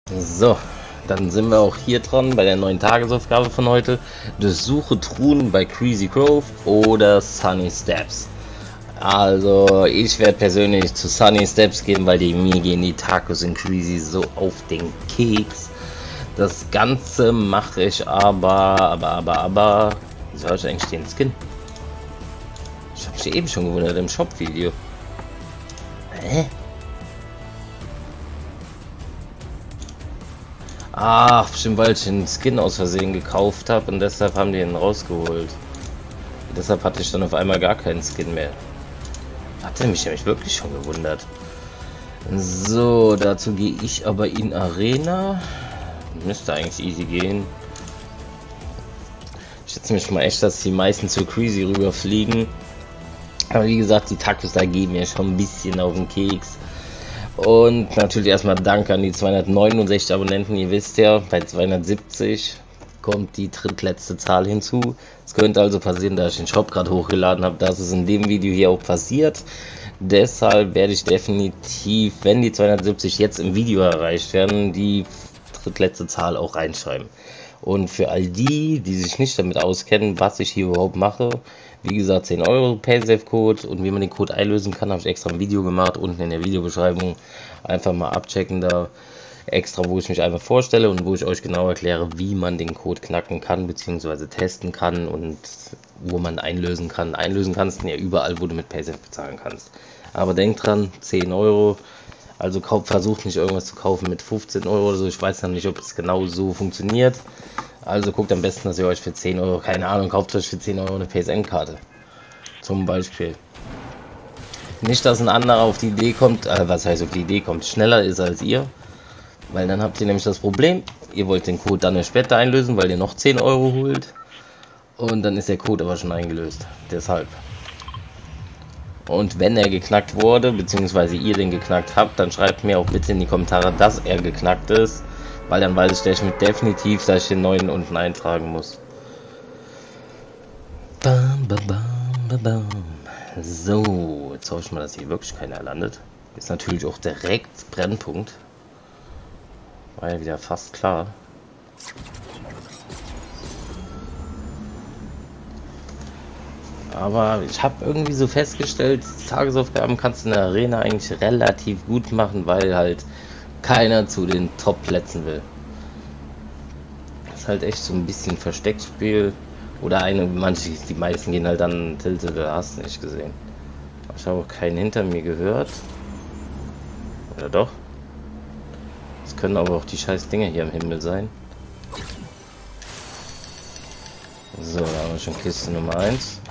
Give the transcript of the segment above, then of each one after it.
So, dann sind wir auch hier dran bei der neuen Tagesaufgabe von heute. Durchsuche Truhen bei Crazy Grove oder Sunny Steps. Also, ich werde persönlich zu Sunny Steps gehen, weil mir gehen die Tacos in Crazy so auf den Keks. Das Ganze mache ich aber. Wieso habe ich eigentlich den Skin? Ich habe mich eben schon gewundert im Shop-Video. Hä? Ach, bestimmt weil ich den Skin aus Versehen gekauft habe und deshalb haben die ihn rausgeholt. Deshalb hatte ich dann auf einmal gar keinen Skin mehr. Hatte mich nämlich wirklich schon gewundert. So, dazu gehe ich aber in Arena. Müsste eigentlich easy gehen. Ich schätze mich mal echt, dass die meisten zu Crazy rüberfliegen. Aber wie gesagt, die Tacos da gehen mir schon ein bisschen auf den Keks. Und natürlich erstmal Dank an die 269 Abonnenten. Ihr wisst ja, bei 270 kommt die drittletzte Zahl hinzu. Es könnte also passieren, dass ich den Shop gerade hochgeladen habe. Das ist in dem Video hier auch passiert. Deshalb werde ich definitiv, wenn die 270 jetzt im Video erreicht werden, die drittletzte Zahl auch reinschreiben. Und für all die, die sich nicht damit auskennen, was ich hier überhaupt mache, wie gesagt, 10 Euro Paysafe-Code und wie man den Code einlösen kann, habe ich extra ein Video gemacht, unten in der Videobeschreibung. Einfach mal abchecken da, extra, wo ich mich einfach vorstelle und wo ich euch genau erkläre, wie man den Code knacken kann, beziehungsweise testen kann und wo man einlösen kann. Einlösen kannst du ja überall, wo du mit Paysafe bezahlen kannst. Aber denkt dran, 10 Euro. Also versucht nicht irgendwas zu kaufen mit 15 Euro oder so. Ich weiß noch nicht, ob es genau so funktioniert. Also guckt am besten, dass ihr euch für 10 Euro, keine Ahnung, kauft euch für 10 Euro eine PSN-Karte. Zum Beispiel. Nicht, dass ein anderer auf die Idee kommt, was heißt auf die Idee kommt, schneller ist als ihr. Weil dann habt ihr nämlich das Problem, ihr wollt den Code dann später einlösen, weil ihr noch 10 Euro holt. Und dann ist der Code aber schon eingelöst. Deshalb. Und wenn er geknackt wurde, beziehungsweise ihr den geknackt habt, dann schreibt mir auch bitte in die Kommentare, dass er geknackt ist. Weil dann weiß ich definitiv, dass ich den neuen unten eintragen muss. Bam, bam, bam, bam. So, jetzt hoffe ich mal, dass hier wirklich keiner landet. Ist natürlich auch direkt Brennpunkt. War ja wieder fast klar. Aber ich habe irgendwie so festgestellt, Tagesaufgaben kannst du in der Arena eigentlich relativ gut machen, weil halt keiner zu den Top-Plätzen will. Das ist halt echt so ein bisschen Versteckspiel. Oder die meisten gehen halt dann Tilted, da hast du nicht gesehen. Ich habe auch keinen hinter mir gehört. Oder doch? Es können aber auch die scheiß Dinger hier im Himmel sein. So, da haben wir schon Kiste Nummer 1.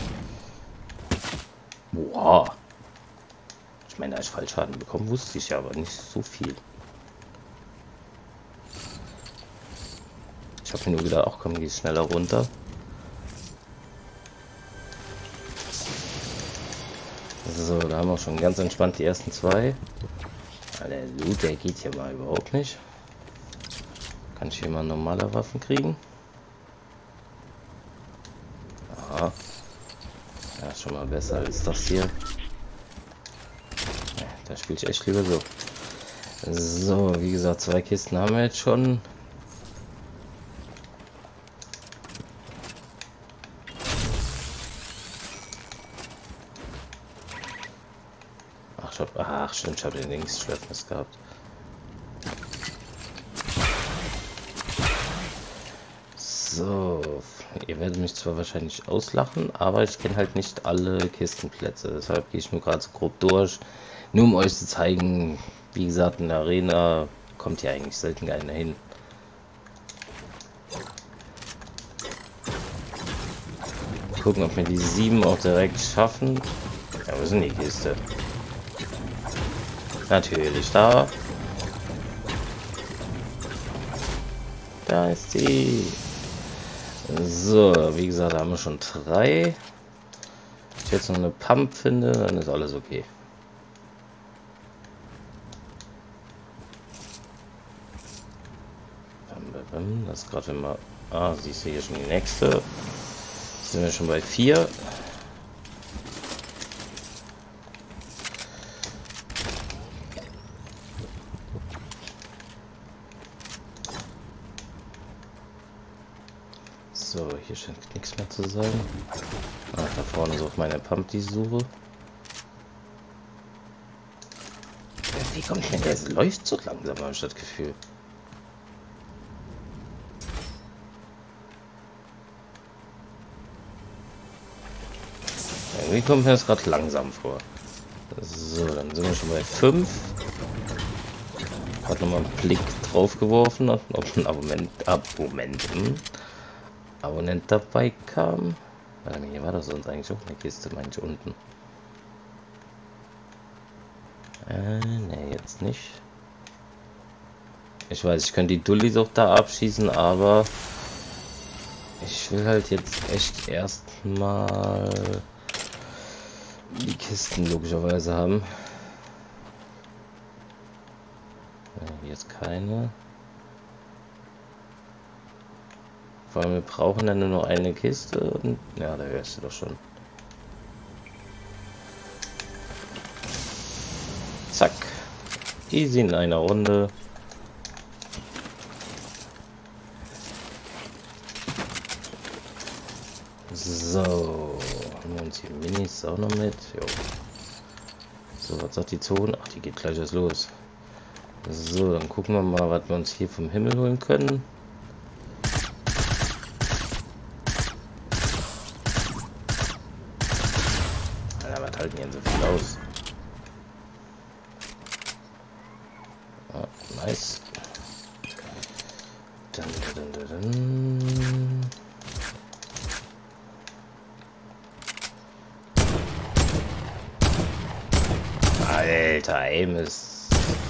Wow. Ich meine, da ich Fallschaden bekommen, wusste ich ja, aber nicht so viel. Ich habe mir nur gedacht, ach komm, geh schneller runter. So, da haben wir schon ganz entspannt die ersten zwei. Der Loot, der geht hier mal überhaupt nicht. Kann ich hier mal normale Waffen kriegen? Aha. Ja, schon mal besser als das hier. Ja, da spiele ich echt lieber so. So, wie gesagt, 2 Kisten haben wir jetzt schon. Ach, stimmt, ich habe den Linksschwertmesser gehabt. So, ihr werdet mich zwar wahrscheinlich auslachen, aber ich kenne halt nicht alle Kistenplätze. Deshalb gehe ich nur gerade so grob durch. Nur um euch zu zeigen, wie gesagt, in der Arena kommt hier eigentlich selten keiner hin. Gucken, ob wir die 7 auch direkt schaffen. Ja, wo ist denn die Kiste? Natürlich da. Da ist sie. So, wie gesagt, da haben wir schon 3. Wenn ich jetzt noch eine Pump finde, dann ist alles okay. Das ist gerade immer. Ah, siehst du hier schon die nächste. Jetzt sind wir schon bei 4. So, hier scheint nichts mehr zu sein. Ah, da vorne ist auch meine Pump, die ich suche. Ja, wie kommt denn der? Es läuft so langsam, habe ich das Gefühl. Irgendwie kommt mir das gerade langsam vor. So, dann sind wir schon bei 5. Hat nochmal einen Blick drauf geworfen, ob ein Abonnent dabei kam. Hier war das sonst eigentlich auch eine Kiste, meine ich, unten. Ne, jetzt nicht. Ich weiß, ich könnte die Dullis auch da abschießen, aber ich will halt jetzt echt erstmal die Kisten logischerweise haben. Hier ist keine. Vor allem wir brauchen dann nur noch eine Kiste und ja, da hörst du doch schon. Zack. Easy in einer Runde. So, haben wir uns hier Minis auch noch mit. Jo. So, was sagt die Zone? Ach, die geht gleich erst los. So, dann gucken wir mal, was wir uns hier vom Himmel holen können. Alter, was halten hier so viel aus? Ah, nice. Dann. Alter, Aim ist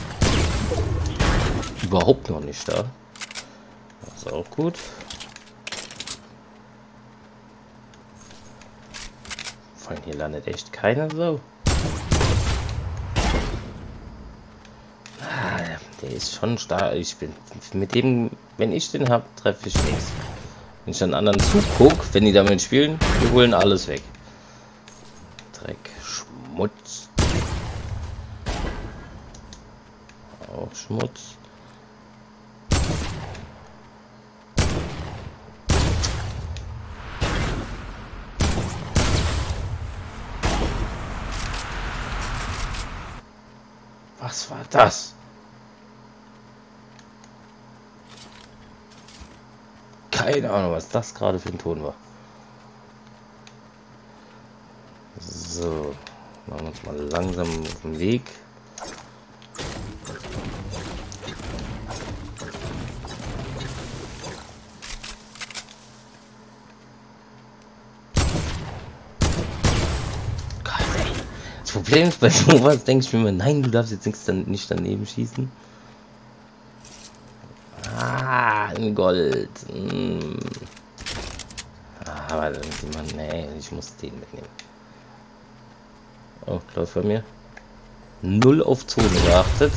überhaupt noch nicht da. Das ist auch gut. Vor allem hier landet echt keiner so. Ah, der ist schon stark. Ich bin mit dem, wenn ich den habe, treffe ich nichts. Wenn ich dann anderen zugucke, wenn die damit spielen, die holen alles weg. Dreck, Schmutz. Auch Schmutz. Was war das? Keine Ahnung, was das gerade für ein Ton war. So, machen wir uns mal langsam auf den Weg. Das Problem ist, bei sowas denke ich mir immer, nein, du darfst jetzt nicht daneben schießen. Ah, ein Gold. Ah, aber dann jemand, nee, ich muss den mitnehmen. Oh, läuft bei mir. 0 auf Zone geachtet.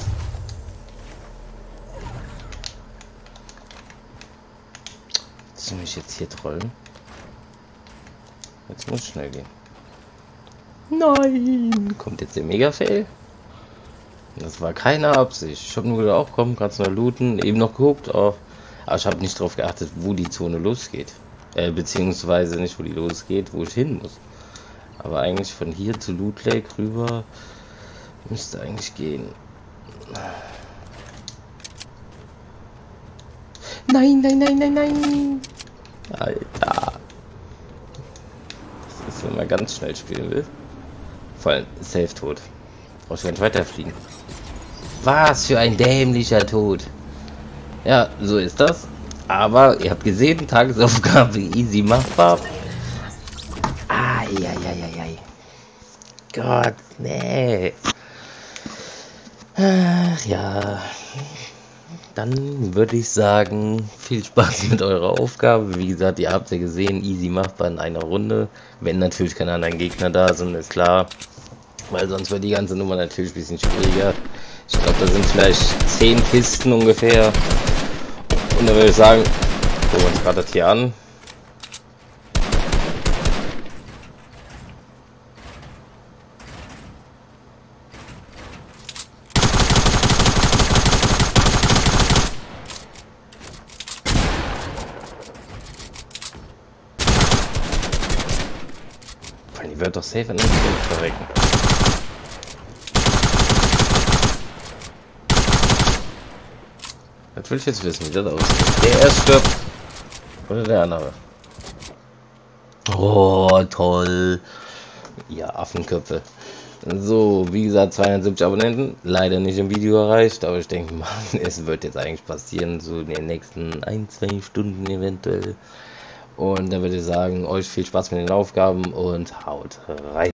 Jetzt muss ich jetzt hier trollen. Jetzt muss schnell gehen. Nein! Kommt jetzt der Mega-Fail? Das war keine Absicht. Ich habe nur gedacht, auch komm, kannst du noch looten. Eben noch geguckt, oh. Aber ich habe nicht darauf geachtet, wo die Zone losgeht. Beziehungsweise nicht, wo die losgeht, wo ich hin muss. Aber eigentlich von hier zu Loot Lake rüber müsste eigentlich gehen. Nein, nein, nein, nein, nein! Alter! Das ist, wenn man ganz schnell spielen will. Vor allem safe tot. Brauchst du gar nicht weiterfliegen. Was für ein dämlicher Tod. Ja, so ist das. Aber ihr habt gesehen, Tagesaufgabe easy machbar. Ai. Gott, nee. Ach ja. Dann würde ich sagen, viel Spaß mit eurer Aufgabe. Wie gesagt, ihr habt ja gesehen, easy machbar in einer Runde. Wenn natürlich keine anderen Gegner da sind, ist klar. Weil sonst wird die ganze Nummer natürlich ein bisschen schwieriger. Ich glaube, da sind vielleicht 10 Kisten ungefähr. Und dann würde ich sagen, gucken wir uns gerade das hier an. Ich werde doch safe an den Punkt verrecken. Das will ich jetzt wissen, wie das aussieht. Der erst stirbt. Oder der andere. Oh, toll. Ja, Affenköpfe. So, wie gesagt, 270 Abonnenten. Leider nicht im Video erreicht, aber ich denke mal, es wird jetzt eigentlich passieren, so in den nächsten 1-2 Stunden eventuell. Und dann würde ich sagen, euch viel Spaß mit den Aufgaben und haut rein.